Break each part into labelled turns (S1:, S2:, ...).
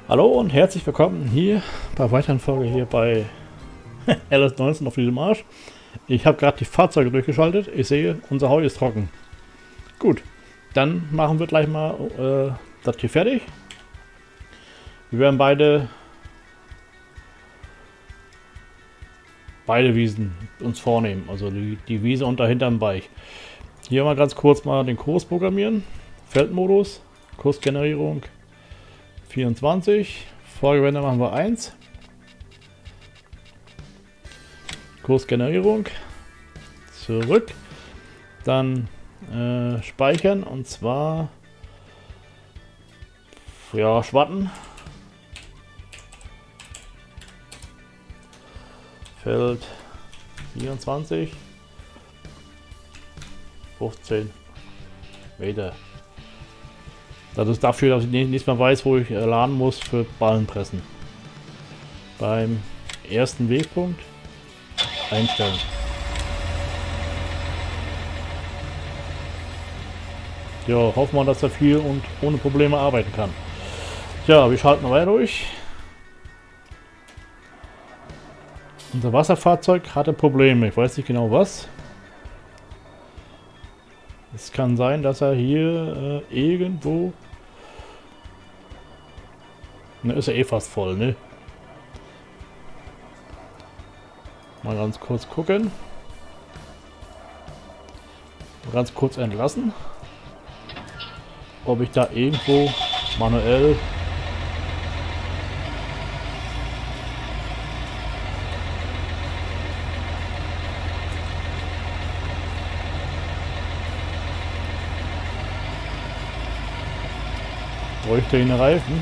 S1: Hallo und herzlich willkommen hier bei weiteren Folge hier bei LS19 auf diesem Arsch. Ich habe gerade die Fahrzeuge durchgeschaltet. Ich sehe, unser Heu ist trocken. Gut, dann machen wir gleich mal das hier fertig. Wir werden beide Wiesen uns vornehmen. Also die Wiese und dahinter im Beich. Hier mal ganz kurz mal den Kurs programmieren. Feldmodus, Kursgenerierung 24. Vorgewende machen wir 1. Kursgenerierung. Zurück. Dann speichern und zwar ja, Schwatten. Feld 24. 15 Meter. Das ist dafür, dass ich nicht mehr weiß, wo ich laden muss für Ballenpressen. Beim ersten Wegpunkt einstellen. Ja, hoffen wir, dass er viel und ohne Probleme arbeiten kann. Ja, wir schalten weiter durch. Unser Wasserfahrzeug hatte Probleme. Ich weiß nicht genau was. Es kann sein, dass er hier irgendwo... Ne, ist er eh fast voll, ne? Mal ganz kurz gucken. Ganz kurz entlassen. Ob ich da irgendwo manuell... Bräuchte ihn Reifen.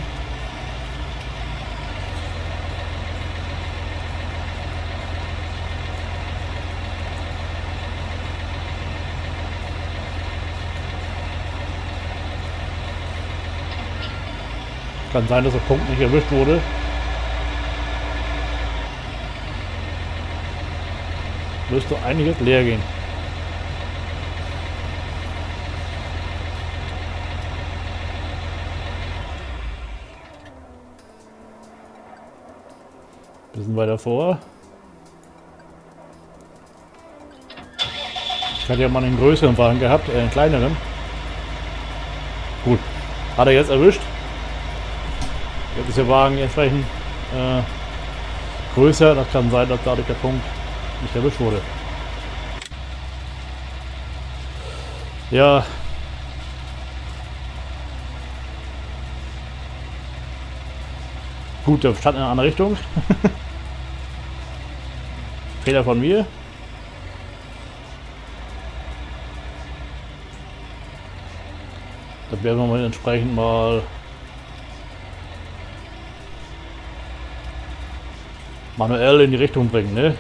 S1: Kann sein, dass der Punkt nicht erwischt wurde. Müsste eigentlich jetzt leer gehen. Bisschen weiter vor. Ich hatte ja mal einen größeren Wagen gehabt, einen kleineren. Gut, hat er jetzt erwischt. Jetzt ist der Wagen entsprechend größer. Das kann sein, dass dadurch der Punkt nicht erwischt wurde. Ja. Gut, der stand in eine andere Richtung. Fehler von mir. Das werden wir mal entsprechend mal manuell in die Richtung bringen, ne?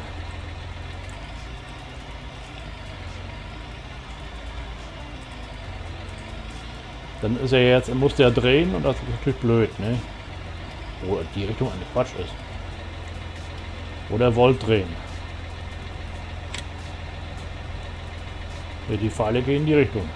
S1: Dann ist er jetzt, er musste ja drehen und das ist natürlich blöd, ne? Wo die Richtung eigentlich Quatsch ist. Oder er wollte drehen. Die Pfeile gehen in die Richtung.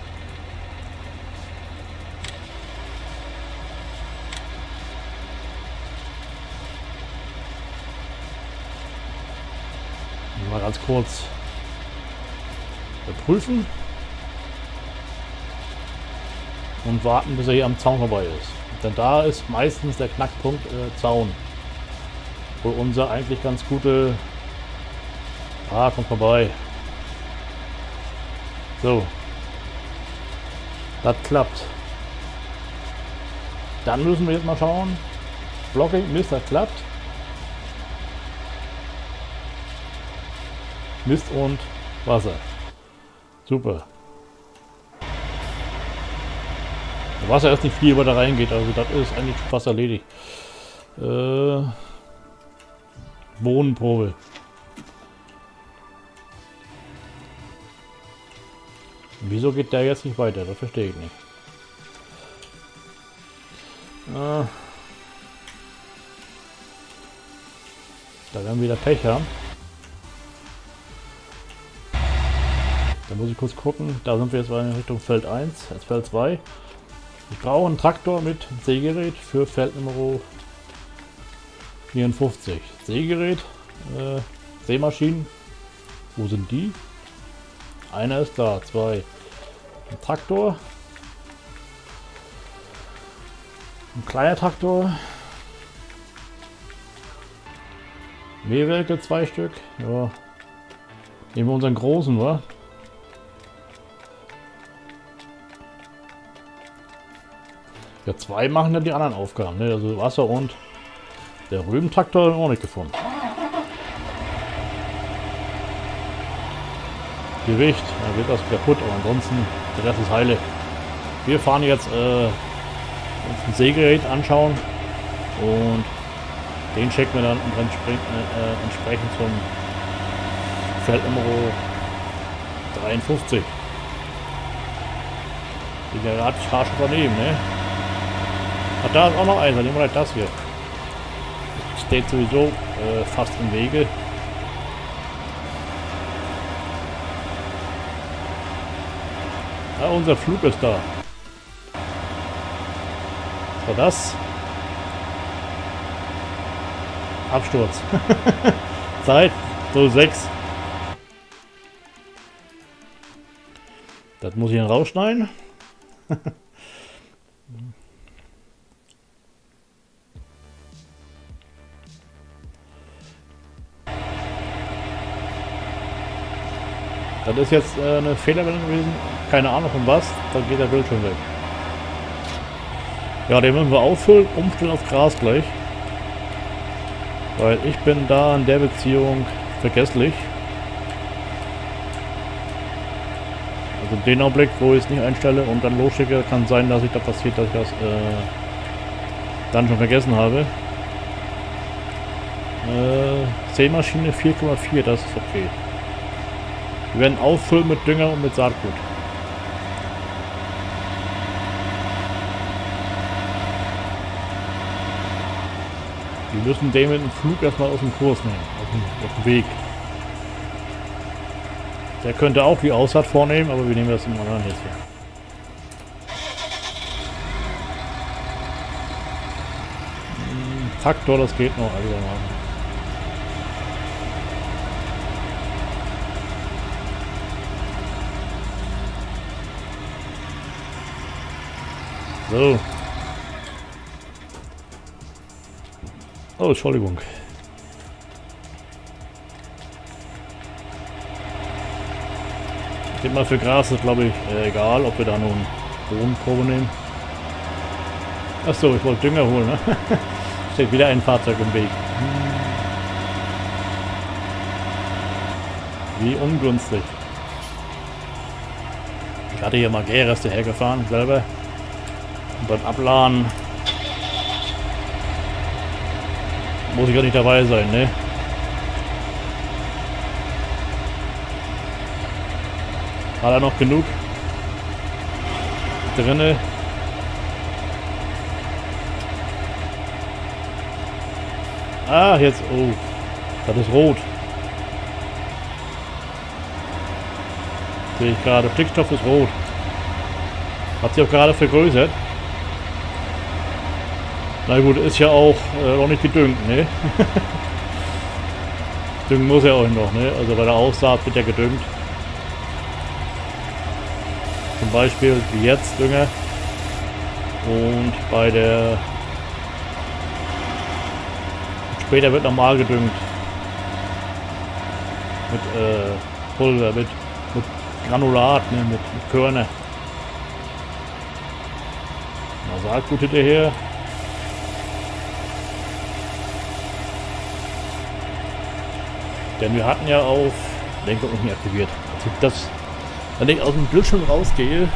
S1: Mal ganz kurz überprüfen. Und warten, bis er hier am Zaun vorbei ist. Denn da ist meistens der Knackpunkt Zaun. Wo unser eigentlich ganz gute... Ah, kommt vorbei. So. Das klappt. Dann müssen wir jetzt mal schauen. Blocking, Mist, das klappt. Mist und Wasser. Super. Wasser ist nicht viel, was da reingeht, also das ist eigentlich fast erledigt. Bohnenprobe. Wieso geht der jetzt nicht weiter? Das verstehe ich nicht. Da werden wir wieder Pech haben. Da muss ich kurz gucken. Da sind wir jetzt in Richtung Feld 1, jetzt Feld 2. Ich brauche einen Traktor mit Sägerät für Feld Nummer 54. Sägerät, Sämaschinen. Wo sind die? Einer ist da, zwei. Ein Traktor. Ein kleiner Traktor. Mähwerke, 2 Stück. Ja. Nehmen wir unseren großen, wa? Ja, 2 machen ja die anderen Aufgaben, ne? Also Wasser und der Rübentraktor haben wir auch nicht gefunden. Gewicht, dann wird das kaputt, aber ansonsten der Rest ist heile. Wir fahren jetzt uns ein Sägerät anschauen und den checken wir dann entsprechend zum Feld Nummer 53. Die gerade schon daneben, ne? Ach, da ist auch noch einer, nehmen wir gleich das hier. Steht sowieso fast im Wege. Ja, unser Flug ist da. Was war das? Absturz. Zeit 06. Das muss ich dann rausschneiden. Das ist jetzt eine Fehlermeldung gewesen. Keine Ahnung von was. Da geht der Bildschirm weg. Ja, den müssen wir auffüllen. Umstellen auf Gras gleich. Weil ich bin da in der Beziehung vergesslich. Also den Augenblick, wo ich es nicht einstelle und dann losschicke, kann sein, dass ich da passiert, dass ich das dann schon vergessen habe. Sämaschine 4,4, das ist okay. Wir werden auffüllen mit Dünger und mit Saatgut. Wir müssen den mit dem Flug erstmal aus dem Kurs nehmen, auf dem Weg. Der könnte auch die Aussaat vornehmen, aber wir nehmen das im anderen jetzt hier. Traktor, das geht noch einigermaßen. So. Oh, Entschuldigung. Ich denke mal, für Gras ist, glaube ich, egal, ob wir da nur eine Bodenprobe nehmen. Achso, ich wollte Dünger holen, ne? Steht wieder ein Fahrzeug im Weg. Wie ungünstig. Ich hatte hier mal Gärreste hergefahren, selber. Und beim Abladen muss ich gar nicht dabei sein, ne? Hat er noch genug drinne? Ah, jetzt, oh, das ist rot. Sehe ich gerade, Stickstoff ist rot. Hat sich auch gerade vergrößert. Na gut, ist ja auch noch nicht gedüngt, ne? Düngen muss er auch noch, ne? Also bei der Aussaat wird ja gedüngt. Zum Beispiel wie jetzt Dünger. Und bei der... Später wird normal gedüngt. Mit Pulver, mit Granulat, ne? mit Körner. Na, Saatgut hinterher. Denn wir hatten ja auf Lenkung nicht aktiviert. Also das, wenn ich aus dem Bildschirm rausgehe,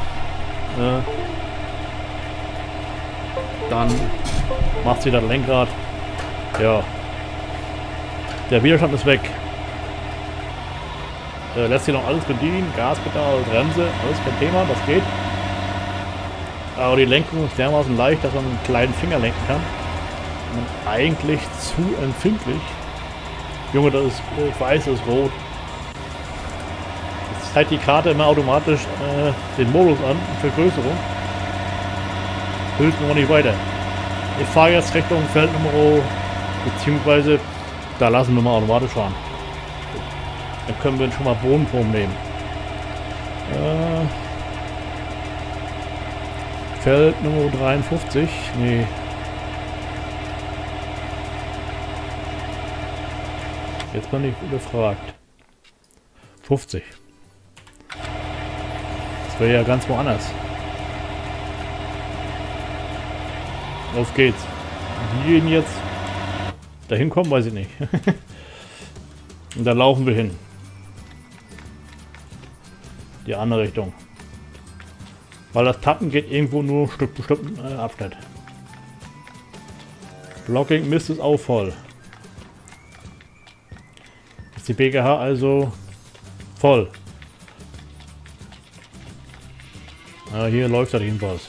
S1: dann macht sie das Lenkrad. Ja. Der Widerstand ist weg. Lässt sich noch alles bedienen. Gaspedal, Bremse, alles kein Thema, das geht. Aber die Lenkung ist dermaßen leicht, dass man mit einem kleinen Finger lenken kann. Und eigentlich zu empfindlich. Junge, das ist weiß, das ist rot. Jetzt zeigt die Karte immer automatisch den Modus an, Vergrößerung. hilft mir noch nicht weiter. Ich fahre jetzt Richtung Feldnummer, beziehungsweise da lassen wir mal automatisch fahren. Dann können wir schon mal Bodenproben nehmen. Feld Nummer 53. Nee. Jetzt bin ich überfragt. 50. Das wäre ja ganz woanders. Auf geht's. Die gehen jetzt dahin kommen, weiß ich nicht. Und da laufen wir hin. Die andere Richtung. Weil das Tappen geht irgendwo nur ein Stück bestimmten Abschnitt. Blocking Mist ist auch voll. Ist die BGH also voll. Ja, hier läuft das jedenfalls.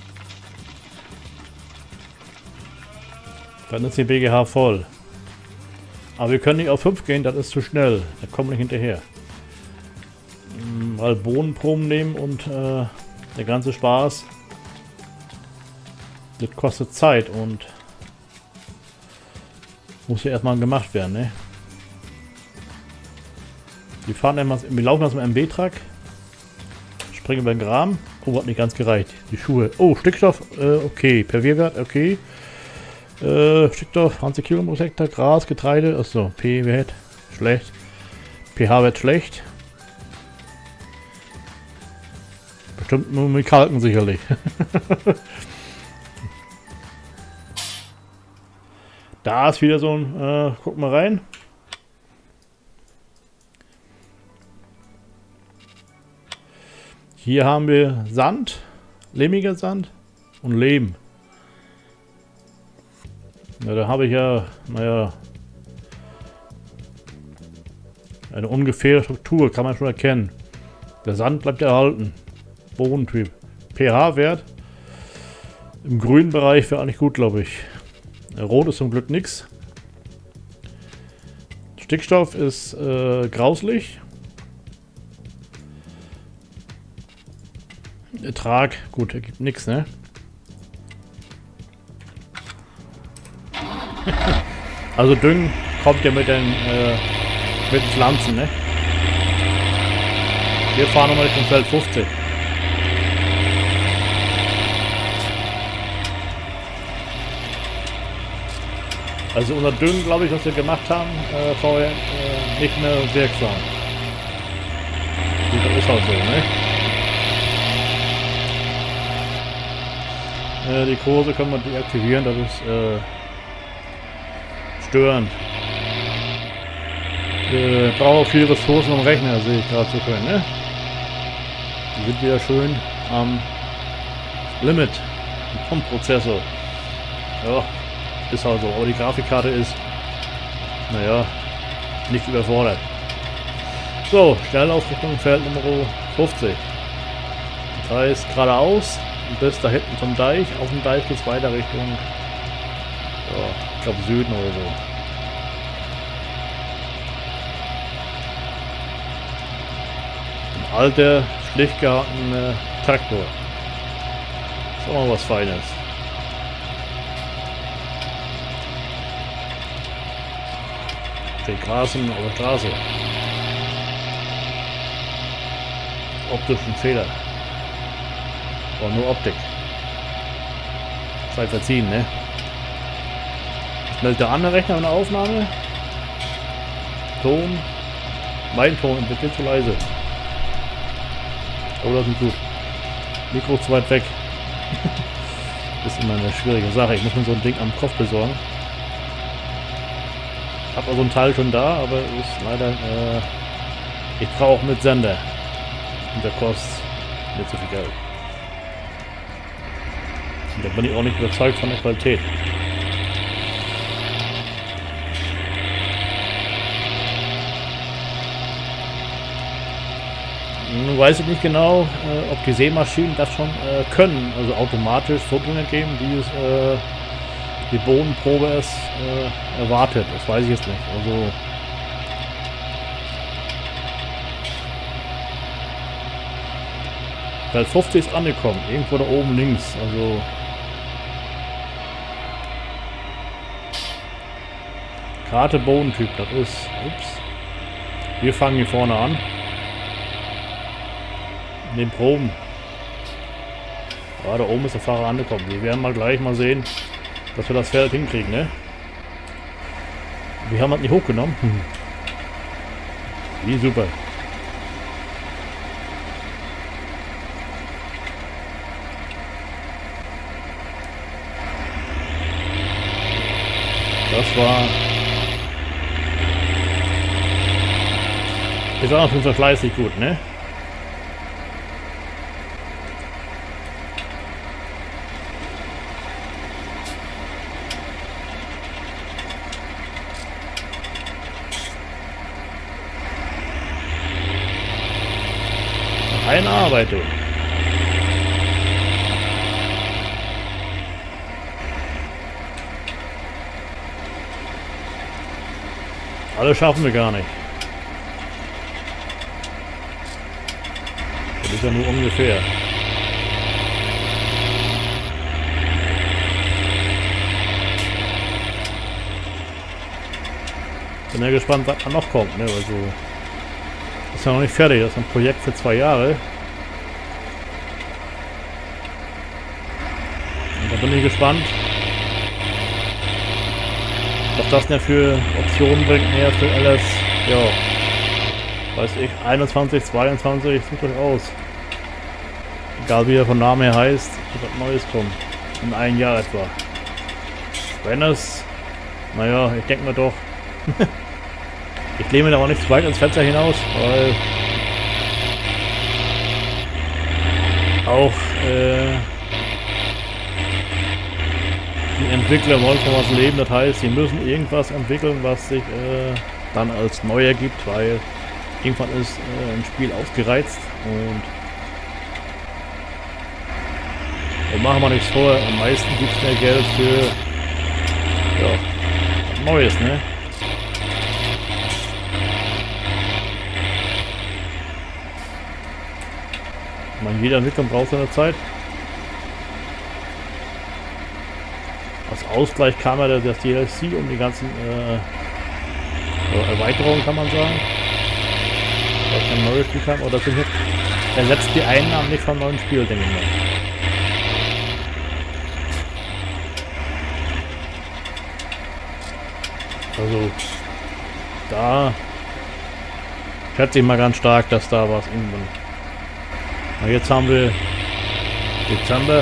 S1: Dann ist die BGH voll. Aber wir können nicht auf 5 gehen, das ist zu schnell. Da kommen wir nicht hinterher. Mal Bodenproben nehmen und der ganze Spaß, das kostet Zeit und muss ja erstmal gemacht werden, ne? Wir laufen aus dem MB-Truck, springen über den Graben. Oh, hat nicht ganz gereicht. Die Schuhe. Oh, Stickstoff, okay. Pervierwert, okay. Stickstoff, 20 Kilo pro Hektar, Gras, Getreide, achso, P-Wert, schlecht. pH-Wert schlecht. Bestimmt nur mit Kalken sicherlich. Da ist wieder so ein, guck mal rein. Hier haben wir Sand, lehmiger Sand und Lehm. Ja, da habe ich ja, naja, eine ungefähre Struktur, kann man schon erkennen. Der Sand bleibt erhalten. Bodentyp. pH-Wert im grünen Bereich wäre eigentlich gut, glaube ich. Rot ist zum Glück nichts. Stickstoff ist grauslich. Ertrag, gut, ergibt nichts, ne? Also Düngen kommt ja mit den Pflanzen, ne? Wir fahren nochmal Richtung Feld 50. Also unser Düngen, glaube ich, was wir gemacht haben, vorher nicht mehr wirksam. Gut, das ist halt so, ne? Die Kurse können wir deaktivieren, das ist störend. Wir brauchen auch viele Ressourcen am Rechner, sehe ich gerade so können, ne? Die sind wieder schön am Limit vom Prozessor. Ja, ist halt so, aber die Grafikkarte ist, naja, nicht überfordert. So, Schnellausrichtung Feld Nummer 50. Das heißt geradeaus bis da hinten zum Deich. Auf dem Deich geht es weiter Richtung, ja, ich glaube Süden oder so. Ein alter, schlicht gehaltener Traktor. Ist auch mal was Feines. Steht Grasen auf der Straße. Optischen Fehler. War nur Optik. Zeit verziehen, ne? Schnell der andere Rechner eine Aufnahme. Ton. Mein Ton ist viel zu leise. Oh, das ist gut. Mikro zu weit weg. Das ist immer eine schwierige Sache. Ich muss mir so ein Ding am Kopf besorgen. Ich habe also ein Teil schon da, aber ist leider. Ich brauche mit Sender. Und der kostet nicht so viel Geld. Und da bin ich auch nicht überzeugt von der Qualität. Nun weiß ich nicht genau, ob die Sämaschinen das schon können, also automatisch Vorgänge geben, wie es die Bodenprobe es erwartet. Das weiß ich jetzt nicht. Also Feld 50 ist angekommen, irgendwo da oben links. Also Harte Bodentyp, das ist... Ups. Wir fangen hier vorne an. In den Proben. Ja, da oben ist der Fahrer angekommen. Wir werden mal gleich mal sehen, dass wir das Pferd hinkriegen, ne? Wir haben das nicht hochgenommen. Wie super. Das war... Ist auch auf jeden Fall fleißig gut, ne? Einarbeitung. Alles schaffen wir gar nicht. Das ist ja nur ungefähr. Bin ja gespannt, was da noch kommt, ne? Also ist ja noch nicht fertig, das ist ein Projekt für 2 Jahre. Und da bin ich gespannt, was das denn für Optionen bringt, mehr für alles, ja, weiß ich, 21, 22, sucht euch aus. Egal wie er von Namen her heißt, wird was Neues kommen. In 1 Jahr etwa. Wenn es, naja, ich denke mir doch, ich lehne mir da auch nicht zu weit ins Fenster hinaus, weil auch die Entwickler wollen von was leben, das heißt, sie müssen irgendwas entwickeln, was sich dann als neu ergibt, weil irgendwann ist ein Spiel ausgereizt und machen wir nichts vor, am meisten gibt es mehr Geld für ja, Neues, ne? Ich meine, jede Entwicklung braucht seine Zeit. Als Ausgleich kam ja das DLC um die ganzen Erweiterungen, kann man sagen. Was ein neues Spiel kam, oder das ersetzt die Einnahmen nicht vom neuen Spiel, denke ich mal. Also, da schätze ich mal ganz stark, dass da was irgendwann. Na, jetzt haben wir Dezember.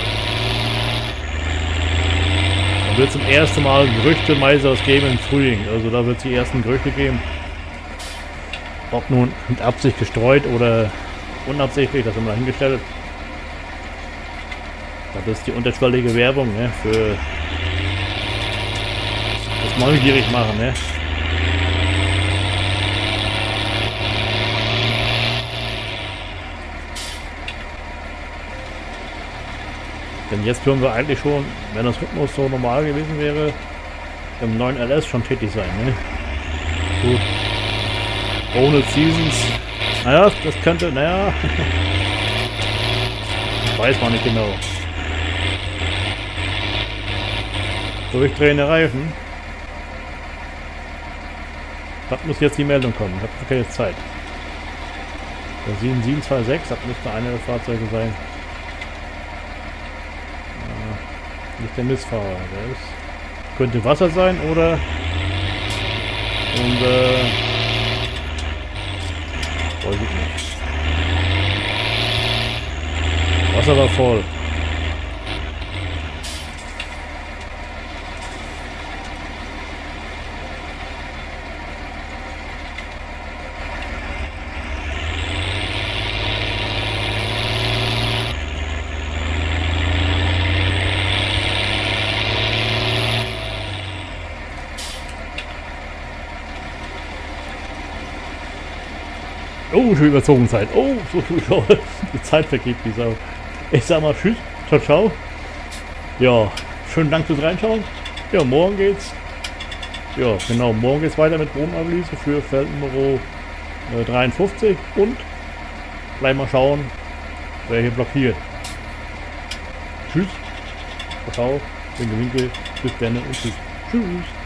S1: Da wird zum ersten Mal Gerüchte-Meisers geben im Frühling. Also da wird es die ersten Gerüchte geben. Ob nun mit Absicht gestreut oder unabsichtlich, das haben wir dahingestellt. Das ist die unterschwellige Werbung, ne, für das neugierig machen, ne. Denn jetzt können wir eigentlich schon, wenn das Rhythmus so normal gewesen wäre, im neuen LS schon tätig sein, ne? Gut. Ohne Seasons. Naja, das könnte, naja. Weiß man nicht genau. Durchdrehende Reifen. Das muss jetzt die Meldung kommen. Ich habe keine Zeit. Der 7726, das müsste eine der Fahrzeuge sein. Nicht der Missfahrer, der ist. Könnte Wasser sein oder und weiß ich nicht. Wasser war voll. Oh, schon überzogen Zeit. Oh, so die Zeit vergeht, wie Sau. Ich sag mal tschüss, ciao, ciao. Ja, schönen Dank fürs Reinschauen. Ja, morgen geht's. Ja, genau, morgen geht's weiter mit Bodenanalyse für Feld Nummer 53 und gleich mal schauen, wer hier blockiert. Tschüss, ciao, ciao, Winke, Winke, bis dann und tschüss. Tschüss.